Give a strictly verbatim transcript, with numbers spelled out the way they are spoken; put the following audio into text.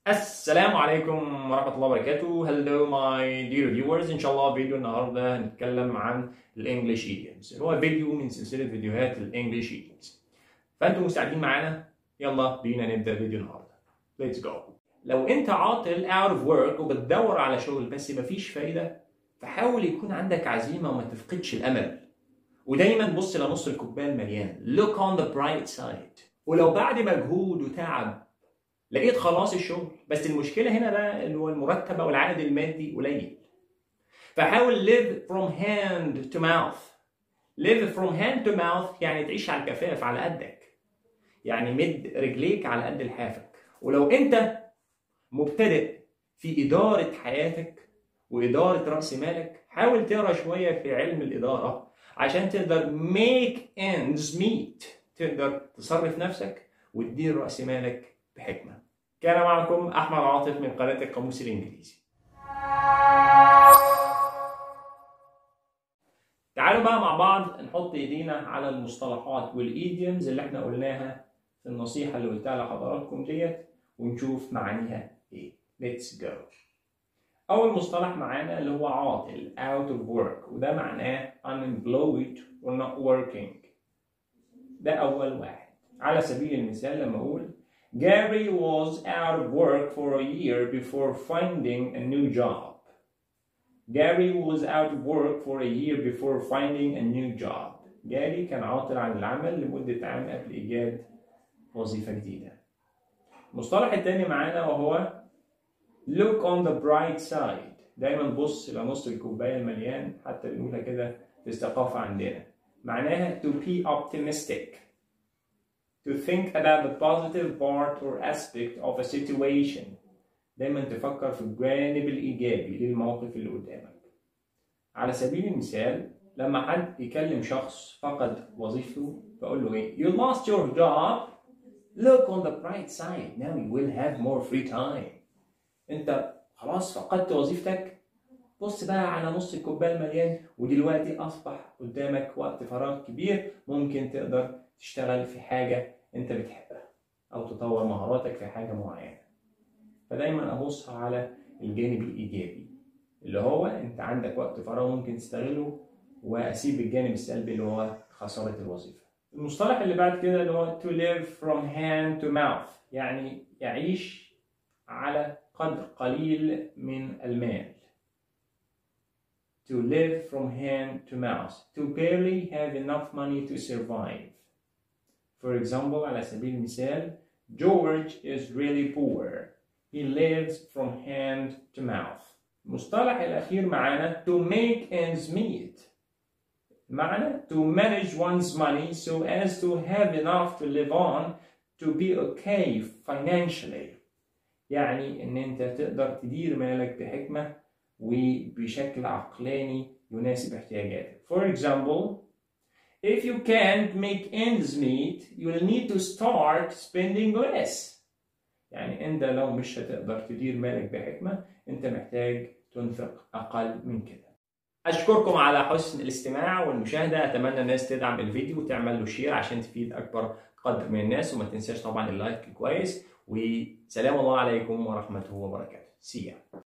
السلام عليكم ورحمة الله وبركاته. Hello my dear viewers. إن شاء الله فيديو النهاردة هنتكلم عن الإنجليش إيديومز اللي هو فيديو من سلسلة فيديوهات الإنجليش إيديومز. فأنتم مستعدين معانا؟ يلا بينا نبدأ فيديو النهاردة. Let's go. لو أنت عاطل out of work وبتدور على شغل بس مفيش فايدة، فحاول يكون عندك عزيمة وما تفقدش الأمل. ودايما بص لنص الكوباية المليان. Look on the bright side. ولو بعد مجهود وتعب لقيت خلاص الشغل، بس المشكلة هنا بقى اللي هو المرتب أو العائد المادي قليل، فحاول live from hand to mouth. live from hand to mouth يعني تعيش على الكفاف على قدك، يعني مد رجليك على قد لحافك. ولو أنت مبتدئ في إدارة حياتك وإدارة رأس مالك، حاول تقرأ شوية في علم الإدارة عشان تقدر make ends meet، تقدر تصرف نفسك وتدير رأس مالك بحكمة. كان معكم أحمد عاطف من قناة القاموس الإنجليزي. تعالوا بقى مع بعض نحط إيدينا على المصطلحات والإيديومز اللي احنا قلناها في النصيحة اللي قلتها لحضراتكم ديت ونشوف معانيها إيه. Let's go. أول مصطلح معانا اللي هو عاطل out of work، وده معناه unemployed or not working. ده أول واحد. على سبيل المثال لما أقول Gary was out of work for a year before finding a new job. Gary was out of work for a year before finding a new job. جاري كان عاطل عن العمل لمدة عام قبل إيجاد وظيفة جديدة. المصطلح الثاني معانا وهو look on the bright side. دايما بص لنص الكوباية المليان، حتى بنقولها كده في الثقافة عندنا. معناها to be optimistic. To think about the positive part or aspect of a situation. دايما تفكر في الجانب الإيجابي للموقف اللي قدامك. على سبيل المثال لما حد يكلم شخص فقد وظيفته بقول له إيه؟ You lost your job. Look on the bright side. Now you will have more free time. أنت خلاص فقدت وظيفتك. بص بقى على نص الكوباية المليان، ودلوقتي أصبح قدامك وقت فراغ كبير ممكن تقدر تشتغل في حاجة أنت بتحبها أو تطور مهاراتك في حاجة معينة. فدايما أبص على الجانب الإيجابي اللي هو أنت عندك وقت فراغ ممكن تستغله، وأسيب الجانب السلبي اللي هو خسارة الوظيفة. المصطلح اللي بعد كده اللي هو to live from hand to mouth، يعني يعيش على قدر قليل من المال. To live from hand to mouth. To barely have enough money to survive. For example, على سبيل المثال George is really poor. He lives from hand to mouth. المصطلح الأخير معانا to make ends meet. معنى to manage one's money so as to have enough to live on to be okay financially. يعني إن أنت تقدر تدير مالك بحكمة وبشكل عقلاني يناسب احتياجاتك. For example, if you can't make ends meet, you will need to start spending less. يعني أنت لو مش هتقدر تدير مالك بحكمة، أنت محتاج تنفق أقل من كده. أشكركم على حسن الاستماع والمشاهدة. أتمنى الناس تدعم الفيديو وتعمل له شير عشان تفيد أكبر قدر من الناس، وما تنساش طبعا اللايك كويس. وسلام الله عليكم ورحمته وبركاته. See ya.